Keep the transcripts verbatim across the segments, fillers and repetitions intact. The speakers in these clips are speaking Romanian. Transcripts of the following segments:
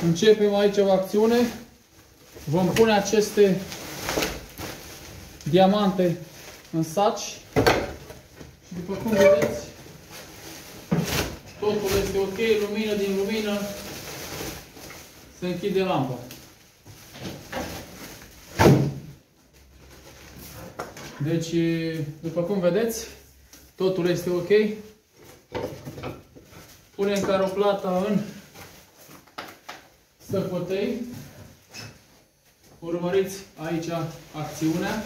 Începem aici o acțiune. Vom pune aceste diamante în saci. Și după cum vedeți, totul este ok, lumină din lumină, se închide lampa. Deci, după cum vedeți, totul este ok. Punem caroplata în săpătei. Urmăriți aici acțiunea.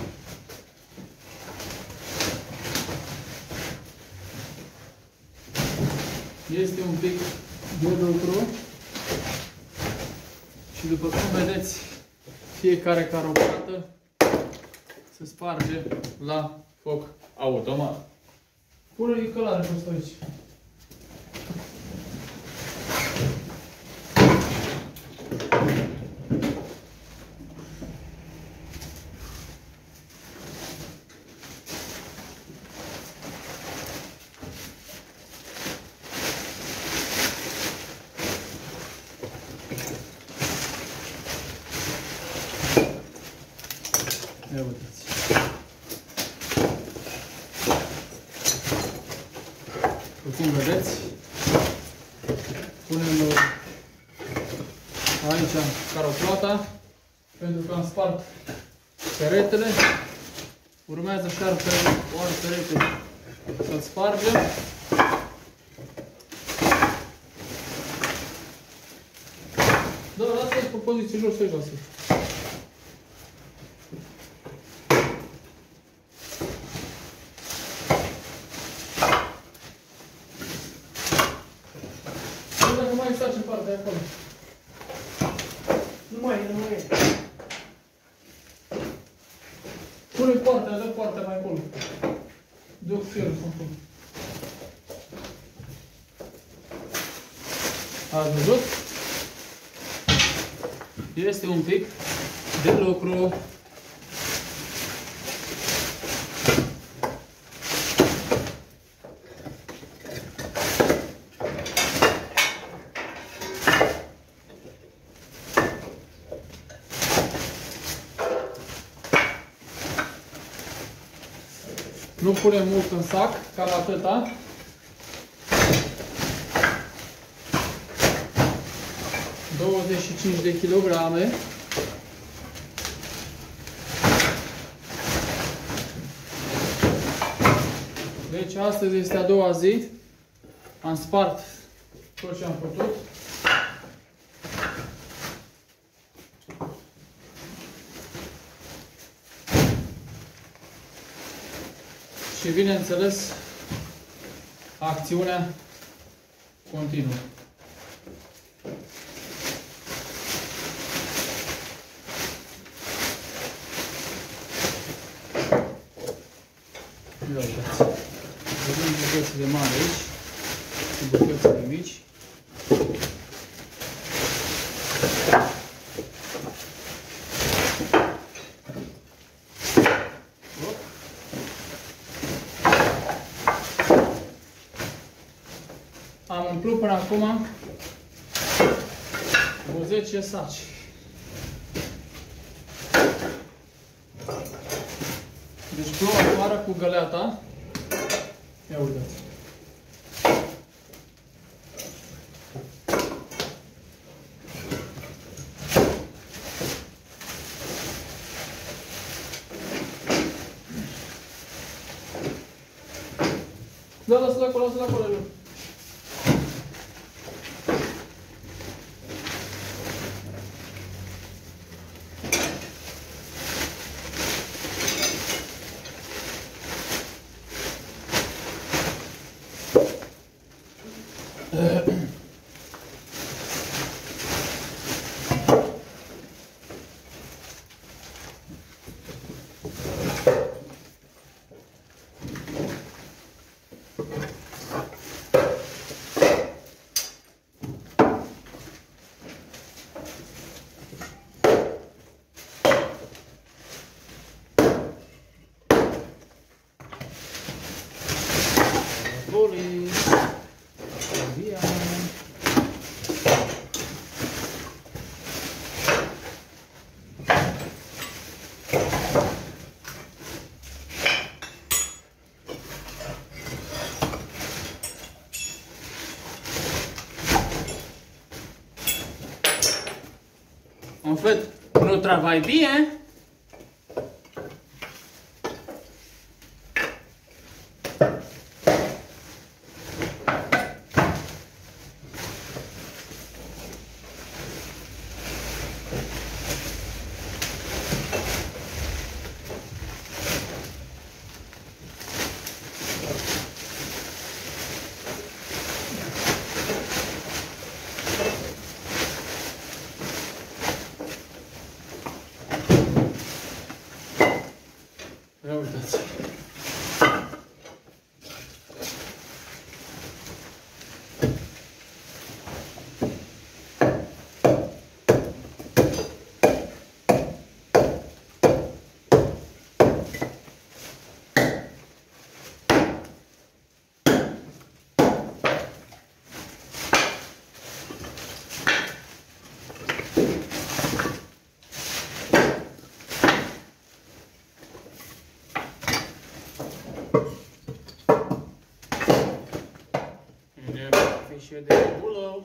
Este un pic de lucru. Și după cum vedeți, fiecare caroplată se sparge la foc automat. Pune-i călare fost aici. Ia uitați. Puțin vedeți. Punem aici caroplata, pentru că am spart peretele. Urmează șarpele, o altă perete să-l spargem. Da, lasă-i pe poziție jos, să-i jos. Nu mai stați în partea acolo. Nu mai e, nu mai e. Pune partea, dă partea mai acolo. Dă felul acolo. Ați văzut? Este un pic de lucru. Nu punem mult în sac, cam atâta. douăzeci și cinci de kilograme. Deci astăzi este a doua zi. Am spart tot ce am putut. Și bineînțeles, acțiunea continuă. Ia uitați. Vedem bucățile mari aici și bucățile mici. Am umplut până acum cu zece saci. Deci plouă afară cu găleata. Ia uitați. Da, lasă-l acolo, lasă-l acolo. En fait, nous travaille bien. Ia uitați. Fișe de bulă.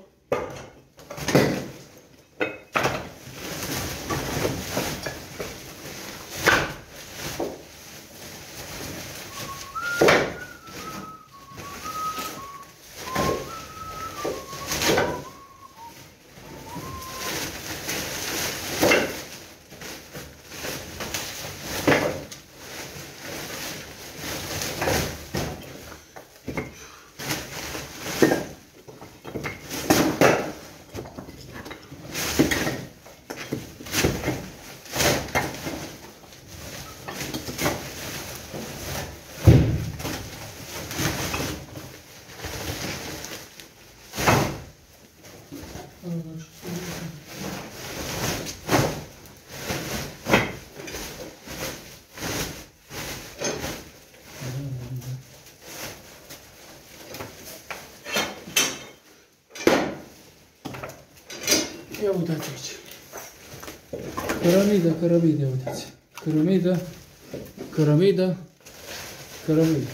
Ia uitați aici. Cărămidă, cărămidă, uitați. Cărămidă, cărămidă, cărămidă.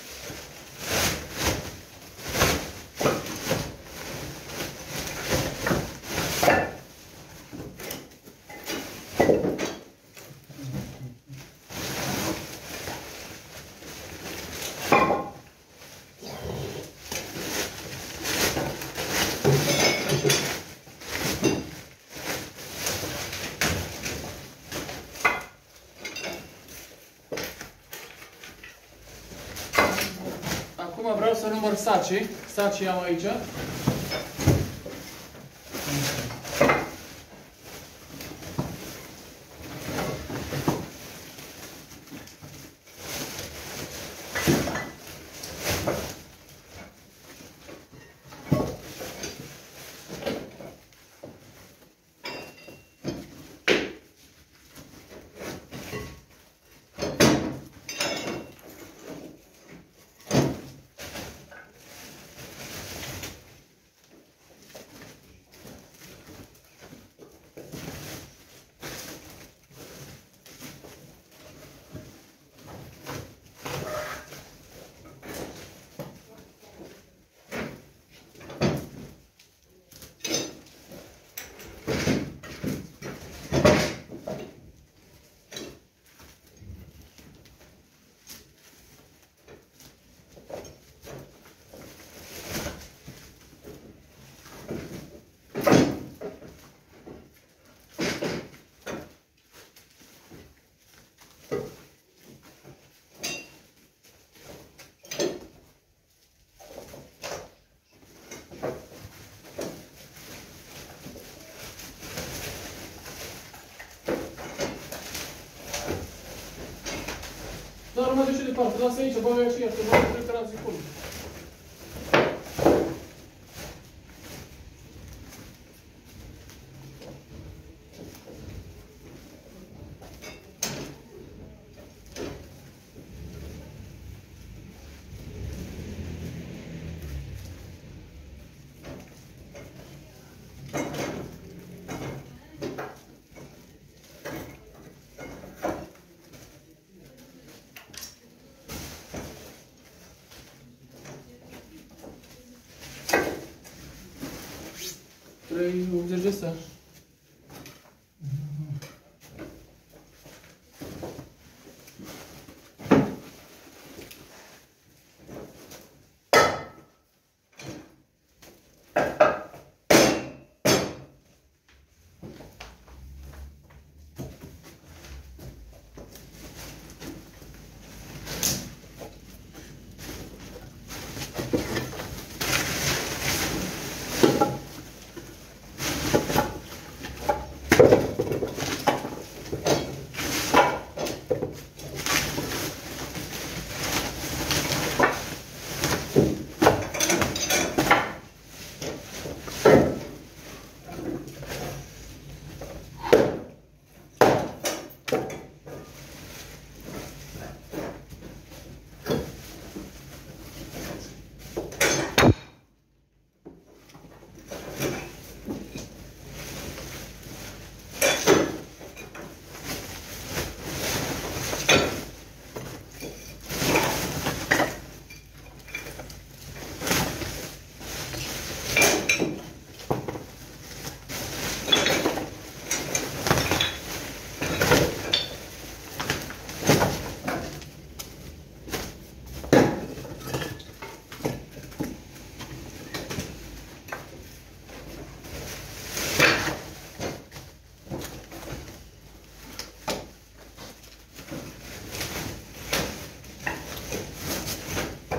Acum vreau să număr sacii. Sacii am aici. Dar nu mă duce departe, lasă aici, băgă și ea, că mă duc pe la zicul. trei optzeci de ăsta.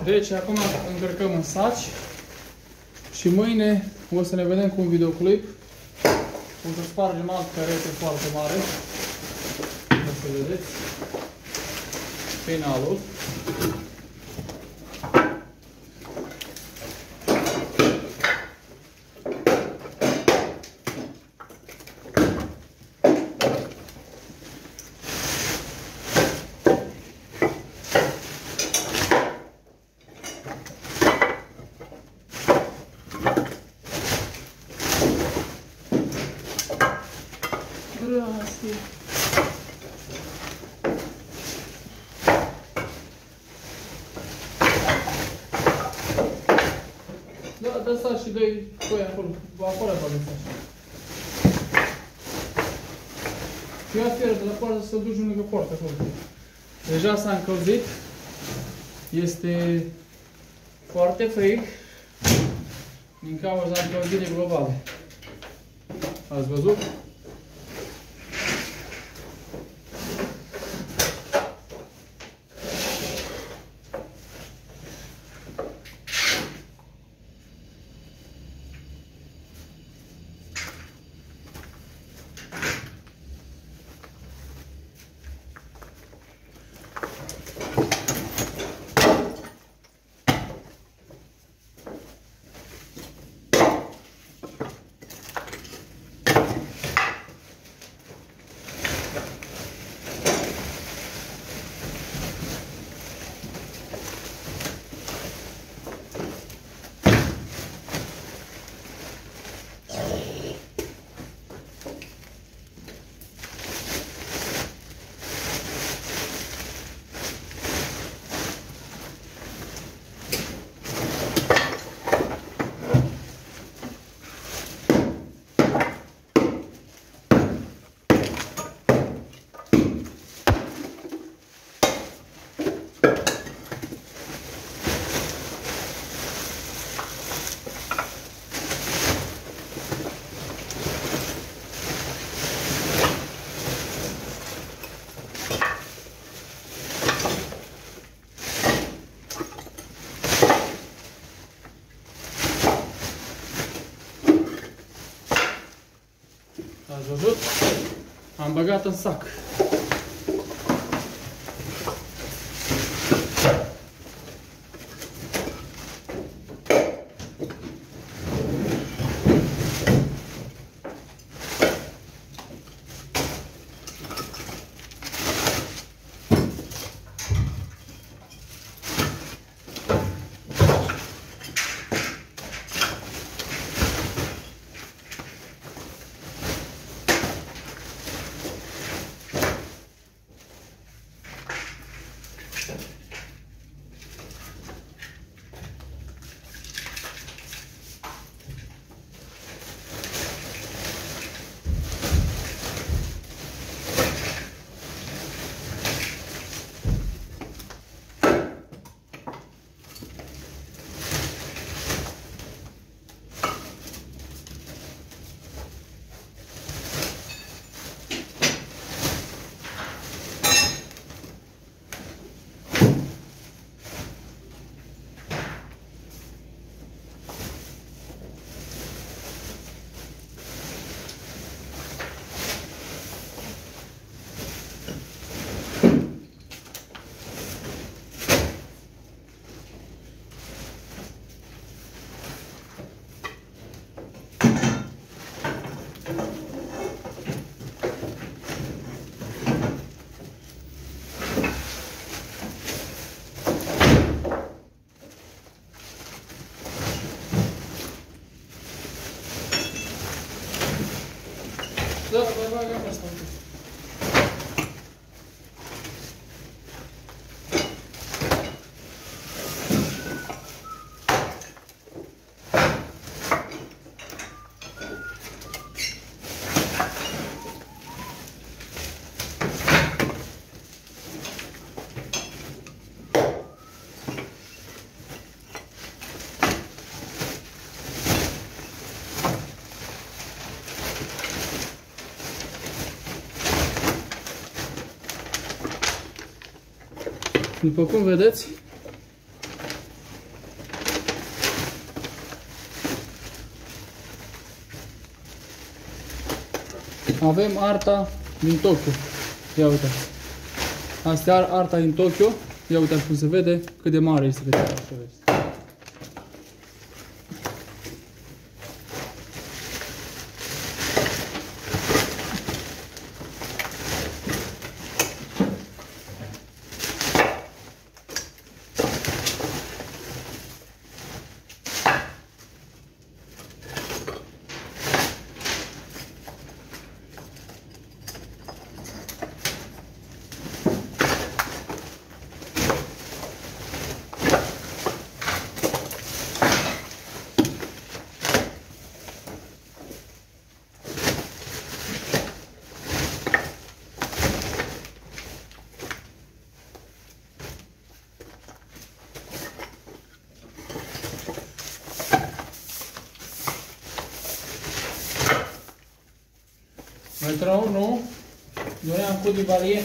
Deci acum încărcăm în saci și mâine o să ne vedem cu un videoclip. O să spargem alt carete foarte mare. O să vedeți finalul. Grazie. Da, dă sta și dă-i coi acolo. Acolo poate să așa. Ia fieră de la poartă să duci lângă poartă acolo. Deja s-a încălzit. Este foarte frig din cauza încălzirii globale. Ați văzut? Ați văzut? Am băgat în sac. Da, vai, vai, vai, bastante. După cum vedeți, avem arta din Tokyo. Ia uitați. Asta e arta din Tokyo. Ia uitați cum se vede, cât de mare este, vedeți, așa vezi. Maintenant, nous donnons un coup de balai.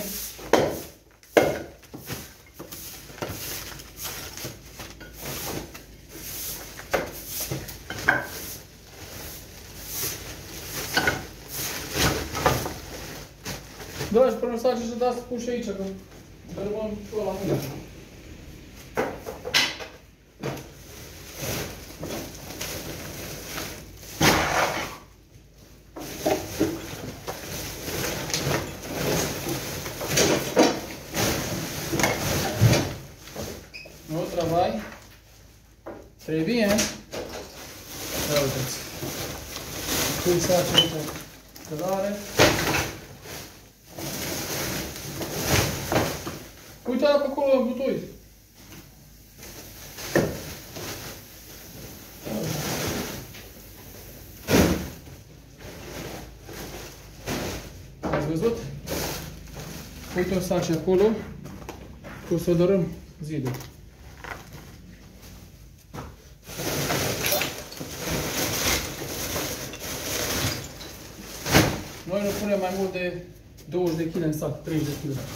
Da, și până să faci să dați pus și aici, că rămân și ăla mâine. Travai très bien. Ia uitați. Pui să face aici călare. Uite-l pe acolo la butoi. Ați văzut? Uite o saci acolo. O să dărâm zidul. Noi nu punem mai mult de douăzeci de kilograme în sac, treizeci de kilograme.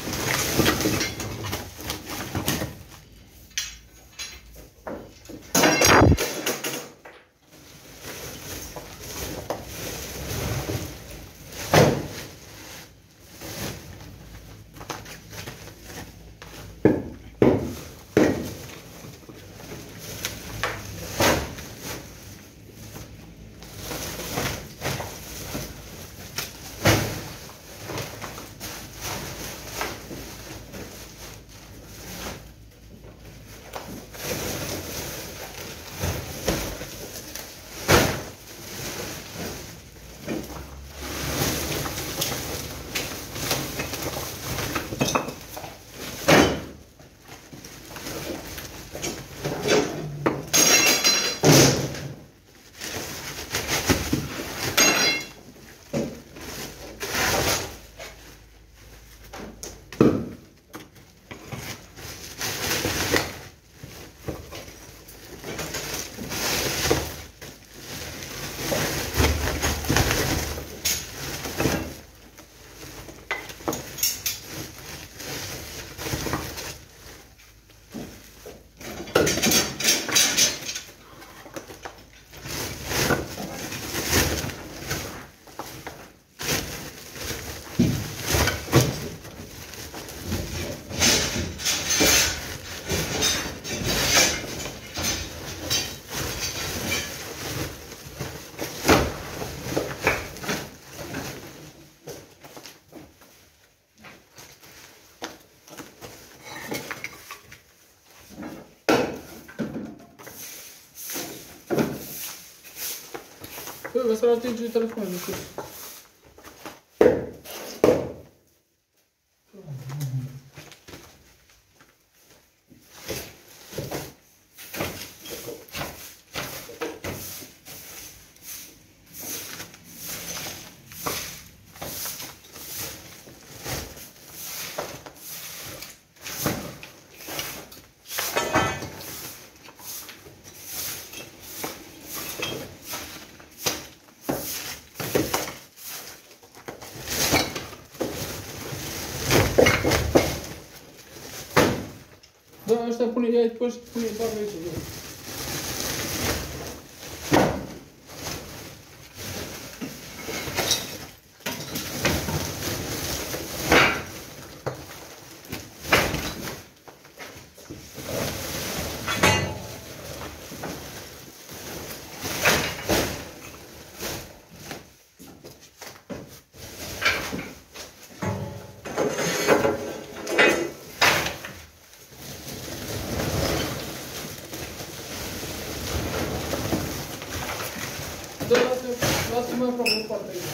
Păi, vă să-l atinge telefonul, nu știu. Da, ăștia pune, ia-i pe ăștia, pune barba aici, da. dați mai aproape de poartă aici.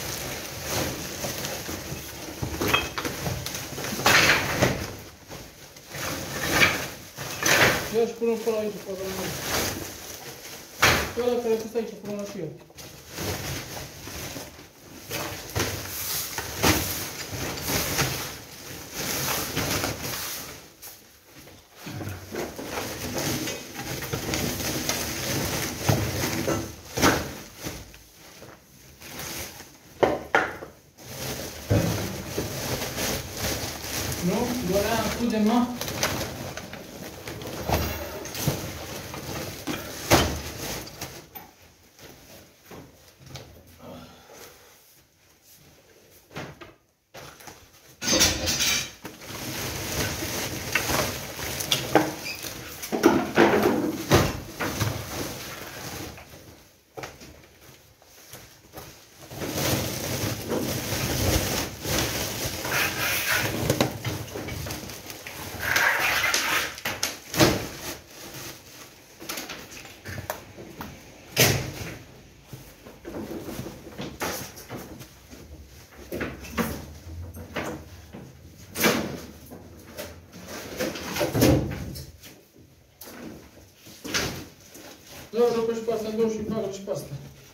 Ia și până până aici, până la noi. Și ăla care pus aici, până la și eu. Nu? Dorea, acudem, mă? Da, rupe și pe asta, îndor și bagă și pe asta.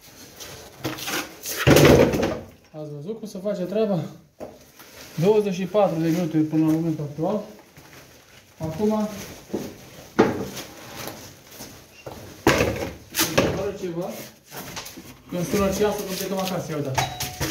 Ați văzut cum se face treaba? douăzeci și patru de minute până la momentul actual. Acum, fără ceva, când sună ceasul, când plecăm acasă, iau dat.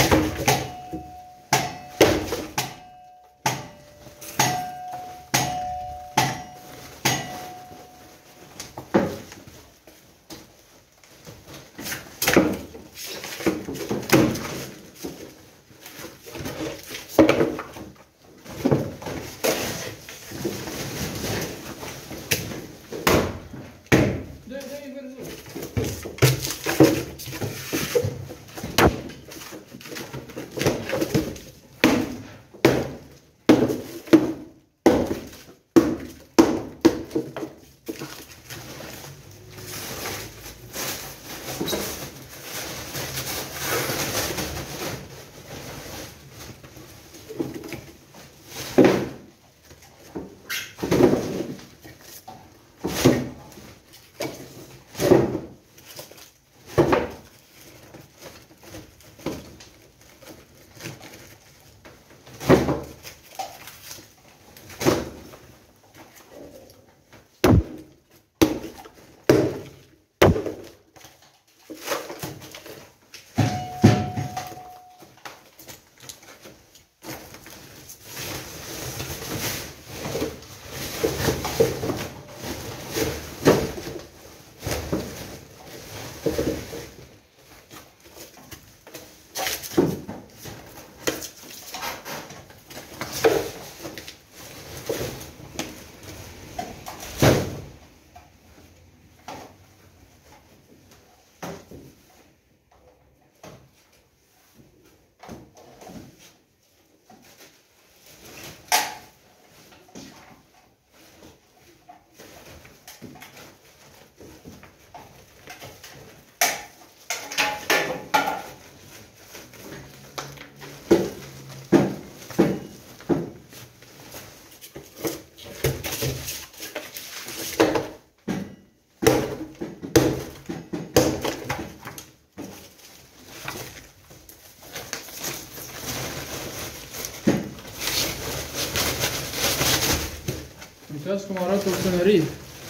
Uitați cum arată o sânărie.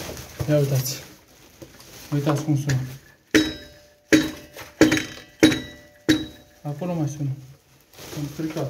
Ia uitați. Uitați cum sună. Acolo mai sună. Am stricat.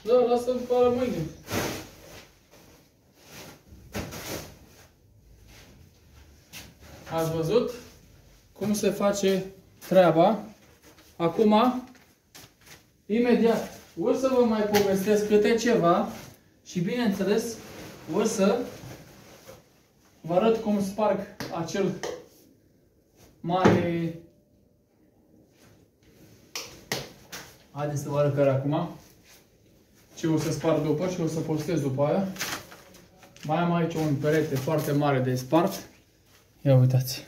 Da, lasă para mâine. Ați văzut cum se face treaba? Acum, imediat, o să vă mai povestesc câte ceva și bineînțeles o să vă arăt cum sparg acel mare... Haideți să vă arăt care acum. Ce o să sparg după și o să postez după aia. Mai am aici un perete foarte mare de spart. Ia uitați.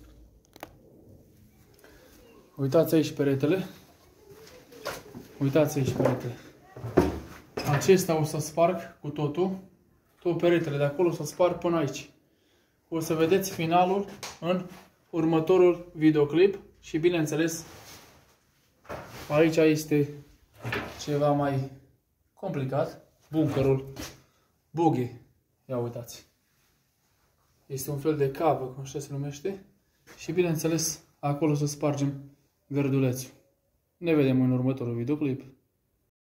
Uitați aici peretele. Uitați aici peretele. Acesta o să sparg cu totul. Tot peretele de acolo o să sparg până aici. O să vedeți finalul în următorul videoclip. Și bineînțeles, aici este ceva mai complicat. Bunkerul buggy. Ia uitați. Este un fel de cavă, cum așa se numește. Și bineînțeles, acolo să spargem gărdulețul. Ne vedem în următorul videoclip.